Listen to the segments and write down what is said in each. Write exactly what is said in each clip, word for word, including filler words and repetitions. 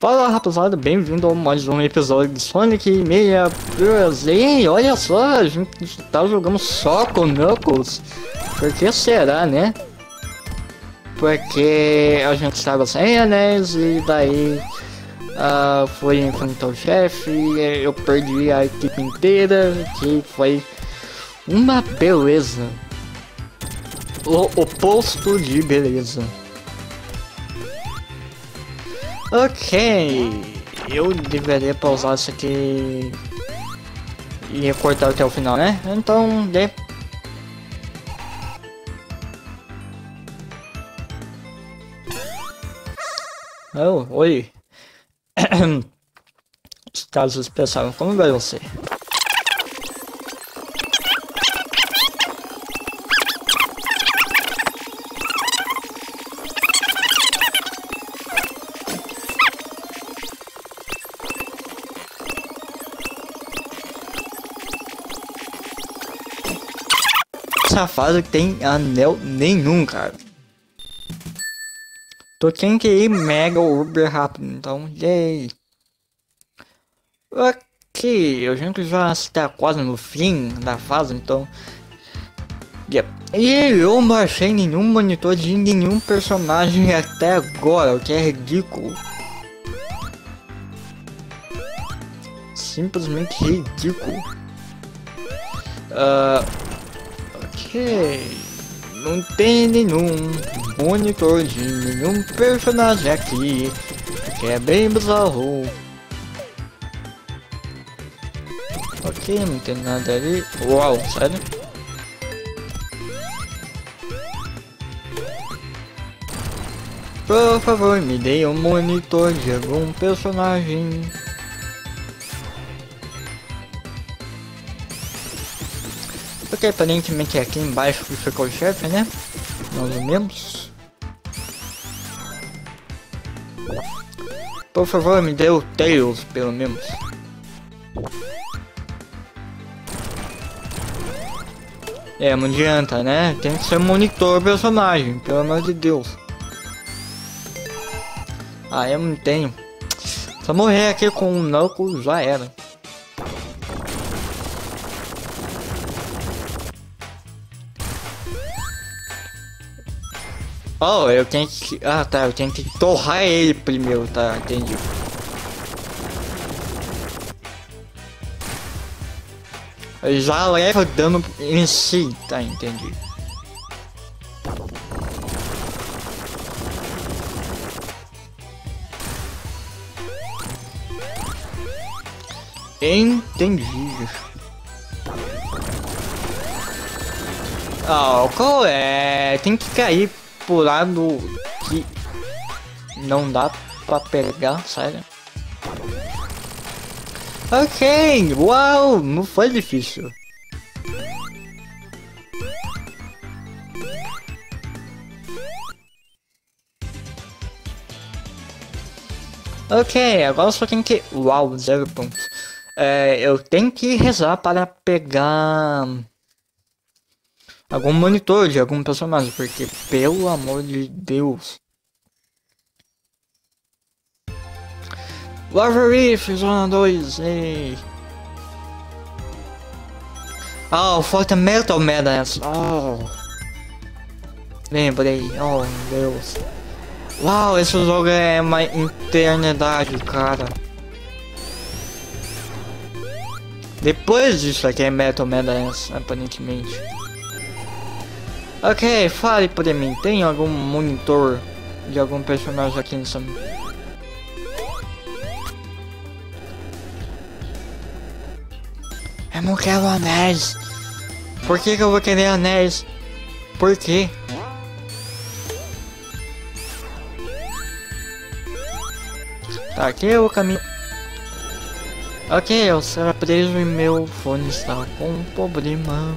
Fala rapaziada, bem-vindo a mais um episódio de Sonic Meia Bros. E olha só, a gente tá jogando só com Knuckles. Por que será, né? Porque a gente estava sem anéis e daí uh, foi enfrentar o chefe e eu perdi a equipe inteira, que foi uma beleza. O oposto de beleza. Ok, eu deveria pausar isso aqui e cortar até o final, né? Então, de... Oh, oi. Estados especiais, como vai você? Essa fase tem anel nenhum, cara. Tô tendo que ir mega uber rápido, então, yay. Ok, a gente já está quase no fim da fase, então... Yep. E eu não achei nenhum monitor de nenhum personagem até agora, o que é ridículo. Simplesmente ridículo. Uh... Ok, não tem nenhum monitor de nenhum personagem aqui, que é bem bizarro. Ok, não tem nada ali. Uau, sério? Por favor, me dê um monitor de algum personagem. Porque aparentemente aqui embaixo ficou o chefe, né? Mais ou menos. Por favor, me dê o Tails, pelo menos. É, não adianta, né? Tem que ser monitor personagem, pelo amor de Deus. Ah, eu não tenho. Se eu morrer aqui com um Knuckles, já era. Oh, eu tenho que... Ah, tá, eu tenho que torrar ele primeiro, tá, entendi. Ele já leva dano em si, tá, entendi. Entendi. Ah, qual é? Tem que cair por lado que não dá pra pegar, sério. Ok, uau, não foi difícil. Ok, agora só tem que... Uau, zero pontos. É, eu tenho que rezar para pegar... algum monitor de algum personagem, porque pelo amor de Deus. Lava Reef, Zona dois, ei. Ah, o Forte Metal Madness. Oh. Lembrei, oh meu Deus. Uau, esse jogo é uma eternidade, cara. Depois disso aqui é Metal Madness, aparentemente. Ok, fale pra mim, tem algum monitor de algum personagem aqui nessa... Eu não quero anéis. Por que que eu vou querer anéis? Por quê? Tá, aqui é o caminho. Ok, eu será preso e meu fone está com um problema.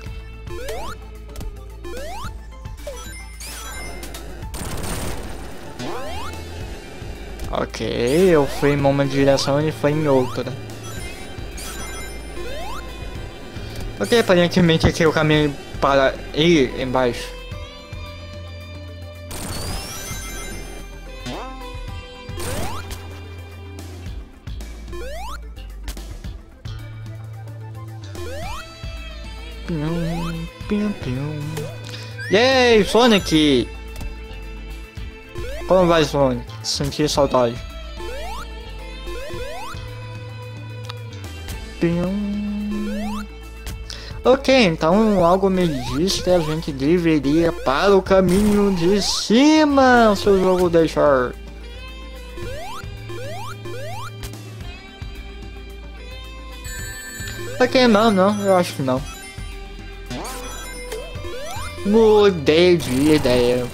Ok, eu fui em uma direção e ele foi em outra. Ok, aparentemente aqui é o caminho para ir embaixo. Pium, pium. E aí, Sonic? Como vai, Sonic? Senti saudade. Pium. Ok, então algo me diz que a gente deveria para o caminho de cima, se o jogo deixar. Ok, não, não, eu acho que não. Mudei de ideia.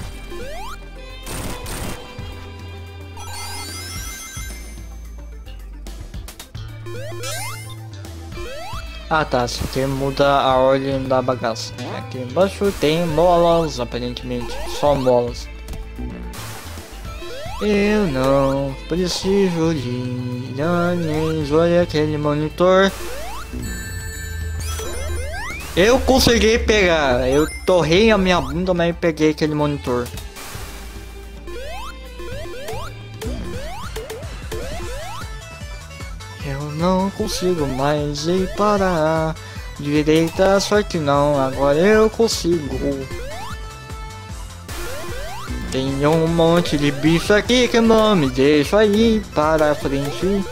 Ah tá, isso aqui muda a ordem da bagaça. Aqui embaixo tem molas, aparentemente, só molas. Eu não preciso de anéis, olha aquele monitor. Eu consegui pegar, eu torrei a minha bunda, mas peguei aquele monitor. Eu não consigo mais ir para a direita, só que não, agora eu consigo. Tem um monte de bicho aqui que não me deixa ir para frente.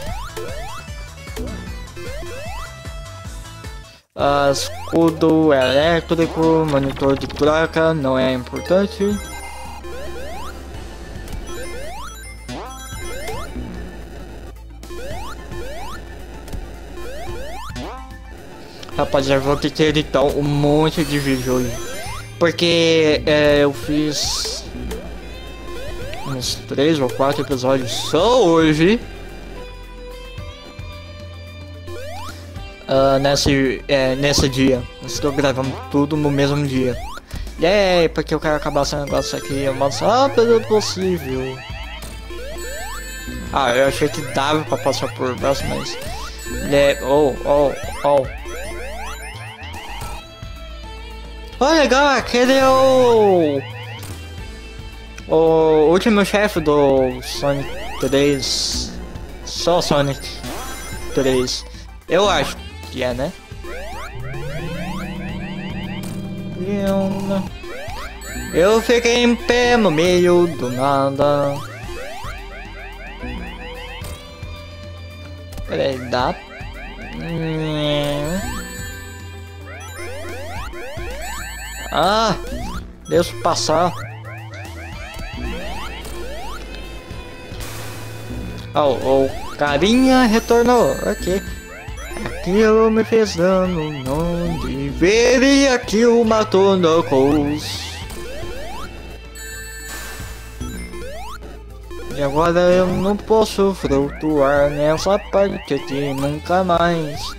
Uh, escudo elétrico, monitor de troca, não é importante. Rapaziada, vou ter que editar um monte de vídeo hoje. Porque é, eu fiz uns três ou quatro episódios só hoje. Uh, nesse, é, nesse dia. Estou gravando tudo no mesmo dia. E é porque eu quero acabar esse negócio aqui o mais rápido possível. Ah, eu achei que dava pra passar por baixo, mas... É, oh, oh, oh. Oh, legal, aquele é o... O último chefe do Sonic três. Só Sonic três. Eu acho que é, né? Eu fiquei em pé no meio do nada. Peraí, dá? Ah, deixa eu passar. Oh, o carinha retornou, ok. Aquilo me fez dano, não deveria que o matou Knuckles. E agora eu não posso flutuar nessa parte aqui nunca mais.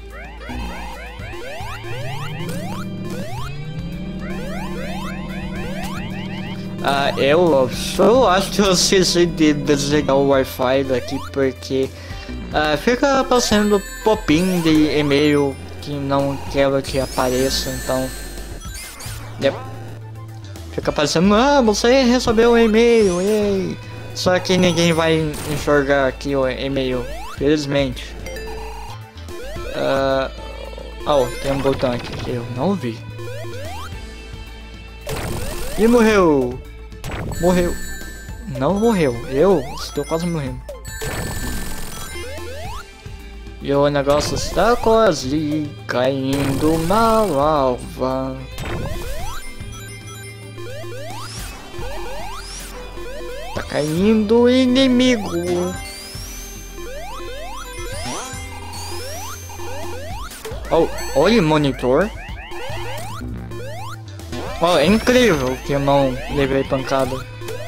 Ah, eu só acho que eu esqueci de desligar o Wi-Fi daqui porque ah, fica passando pop-in de e-mail que não quero que apareça, então yep. Fica aparecendo, ah, você recebeu um e-mail, ei. Só que ninguém vai enxergar aqui o e-mail, felizmente. Ah, oh, tem um botão aqui que eu não vi. E morreu! Morreu. Não morreu. Eu estou quase morrendo. E o negócio está quase caindo na lava. Tá caindo o inimigo. Oh, olha o monitor. Oh, é incrível que eu não levei pancada.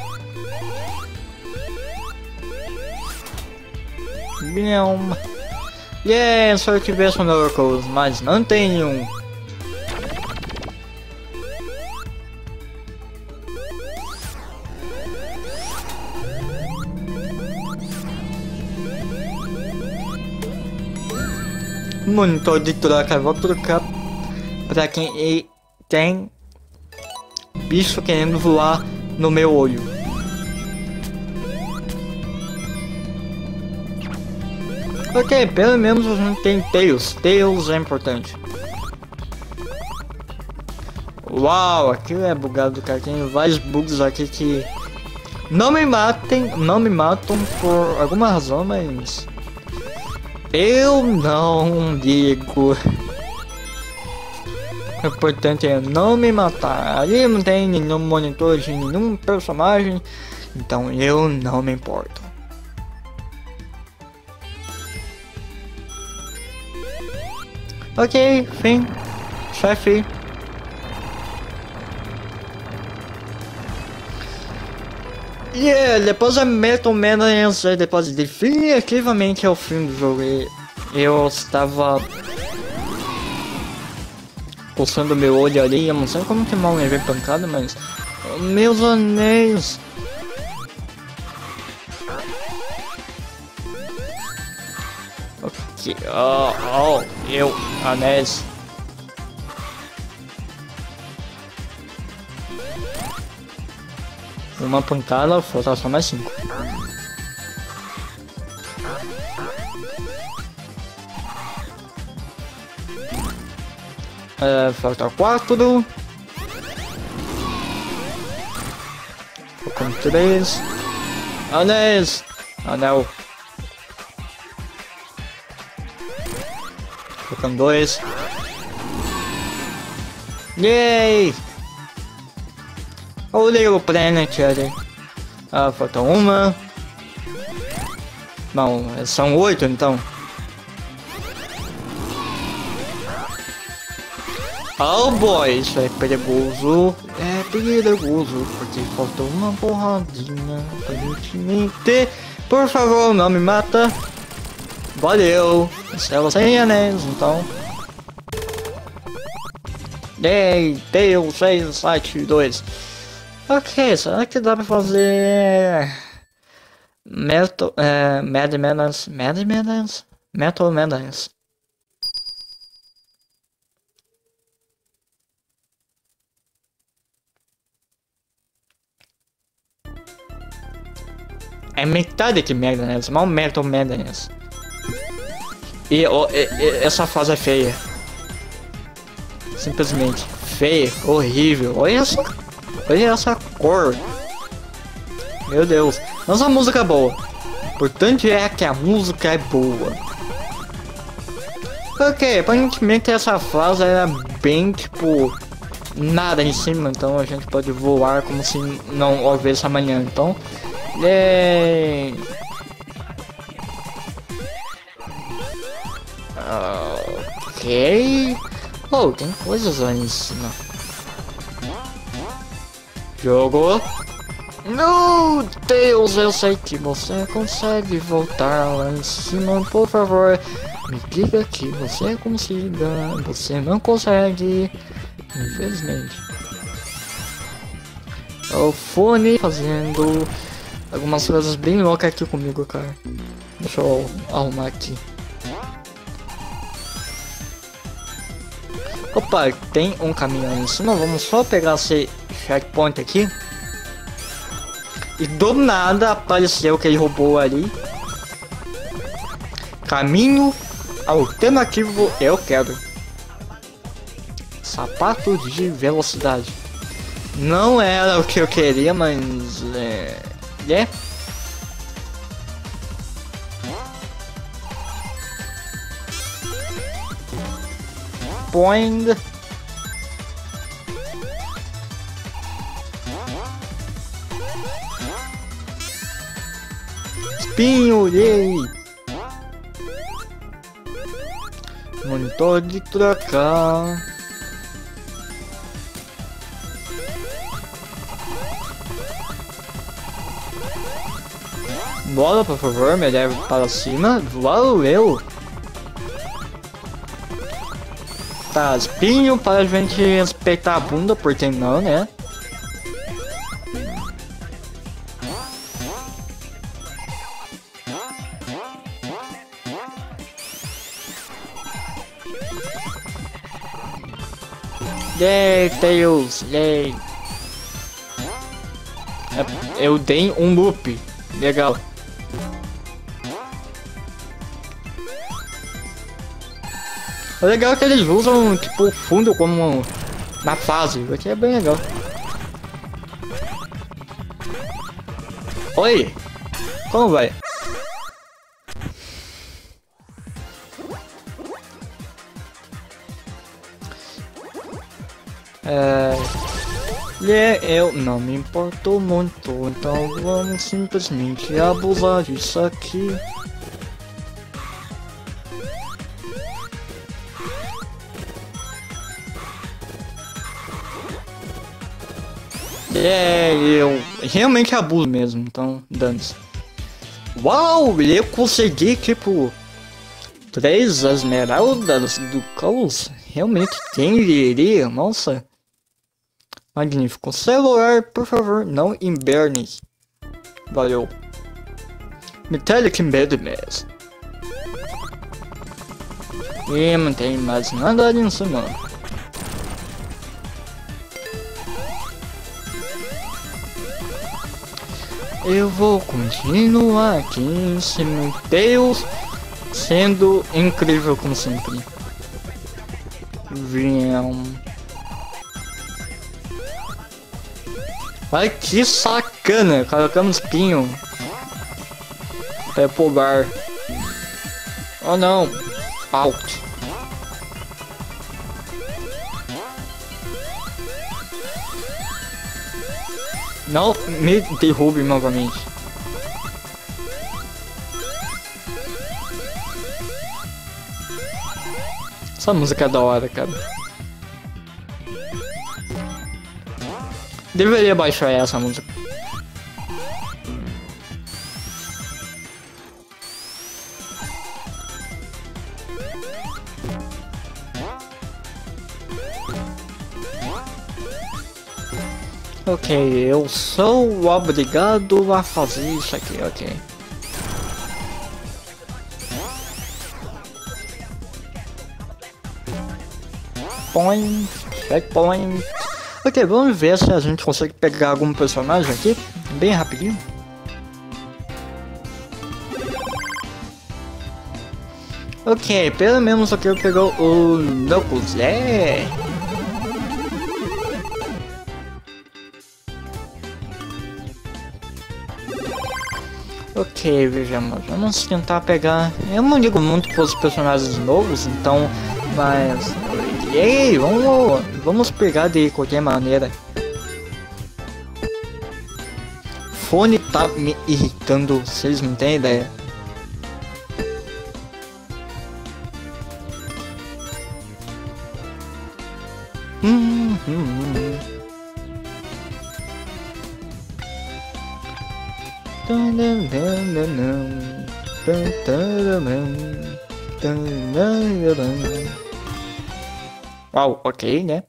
Biom. Yeah, só que vejo Knuckles, mas não tenho. Monitor de troca, vou trocar pra quem tem bicho querendo voar no meu olho. Ok, pelo menos a gente tem Tails. Tails é importante. Uau, aquilo é bugado, cara. Tem vários bugs aqui que não me matem, não me matam por alguma razão, mas eu não ligo. O importante é não me matar. Ali não tem nenhum monitor de nenhum personagem, então eu não me importo. Ok, fim. Chefe. Yeah, depois da Metal Madness, depois definitivamente é o fim do jogo. E eu estava coçando meu olho ali, eu não sei como que mal me veio pancada, mas meus anéis. Ok, oh, oh, eu, anéis. Uma pancada, falta só mais cinco. É, falta quatro. Faltam três. Anéis. Anel. Faltam dois. Yay! O Little Planet ali. Ah, falta uma. Não, são oito então. Oh boy, isso é perigoso. É perigoso, porque faltou uma porradinha. Aparentemente. Por favor, não me mata. Valeu. Estava sem anéis, então. dez, Deus, seis, sete, dois. Ok, será que dá pra fazer Metal, é, Mad Madness, Mad Madness, Metal Madness? É metade que Madness, não Metal Madness. E, oh, e, e essa fase é feia. Simplesmente feia, horrível. Olha essa, olha essa cor. Meu Deus. Mas a música é boa. O importante é que a música é boa. Ok, aparentemente essa fase era bem tipo nada em cima, então a gente pode voar como se não houvesse amanhã. Então, é... ok. Oh, tem coisas lá em cima. Jogo. Meu Deus, eu sei que você consegue voltar lá em cima, por favor. Me diga que você consiga. Você não consegue. Infelizmente. O fone fazendo algumas coisas bem loucas aqui comigo, cara. Deixa eu arrumar aqui. Opa, tem um caminho aí em cima. Vamos só pegar esse checkpoint aqui. E do nada apareceu aquele robô ali. Caminho alternativo eu quero. Sapato de velocidade. Não era o que eu queria, mas é... é. Point. Espinho, yay! Monitor de trocar. Bola, por favor, me leve para cima. Valeu! Tá, espinho para a gente respeitar a bunda, por que não, né? Yay, Tails, yay! Eu dei um loop, legal. O legal é que eles usam tipo o fundo como na fase, o que é bem legal. Oi! Como vai? É... E eu não me importo muito, então vamos simplesmente abusar disso aqui. É, eu realmente abuso mesmo, então dane-se. Uau, eu consegui tipo três esmeraldas do caos. Realmente quem diria, nossa. Magnífico. Celular, por favor, não inverne. Valeu. Metallic Madness. E não tem mais nada nisso não. Eu vou continuar aqui em cima, Deus, sendo incrível como sempre. Vinham. Ai, que sacana, colocamos pinho para pular. Oh não, out. Não me derrube novamente. Essa música é da hora, cara. Deveria baixar essa música. Ok, eu sou obrigado a fazer isso aqui, ok. Point, checkpoint. Ok, vamos ver se a gente consegue pegar algum personagem aqui, bem rapidinho. Ok, pelo menos aqui eu pegou o Knuckles, é. Ok, vejamos, vamos tentar pegar... Eu não ligo muito para os personagens novos, então... Mas... Ei, vamos, vamos pegar de qualquer maneira. Fone tá me irritando, vocês não têm ideia. Hum, hum, hum. Uau, ok, né?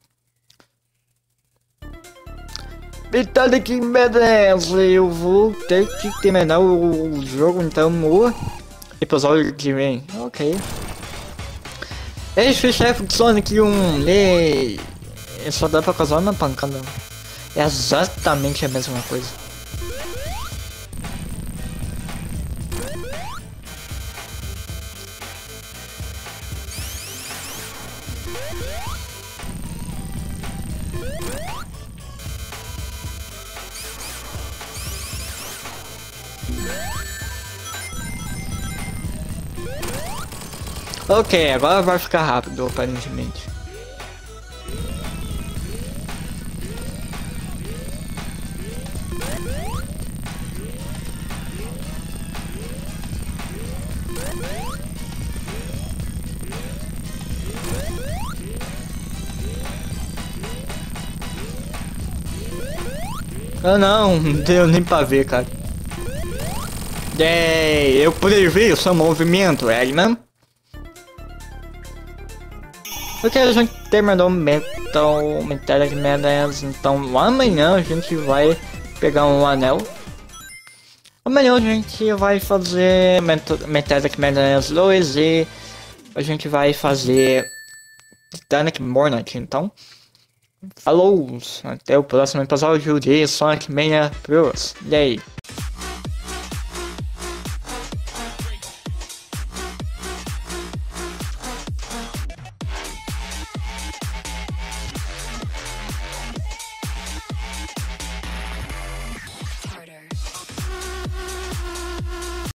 Metallic Madness, eu vou ter que terminar o jogo então no episódio que vem. Ok. Esse chefe de Sonic um e só dá pra causar uma pancada. É exatamente a mesma coisa. Ok, agora vai ficar rápido, aparentemente. Ah não, não deu nem pra ver, cara. É, eu previ o seu movimento, Eggman. Ok, a gente terminou o Metal Metallic Madness, então amanhã a gente vai pegar um anel. Amanhã a gente vai fazer Metallic Madness dois e a gente vai fazer Titanic Morning, então. Falou, até o próximo episódio de Sonic Mania Bros. E aí?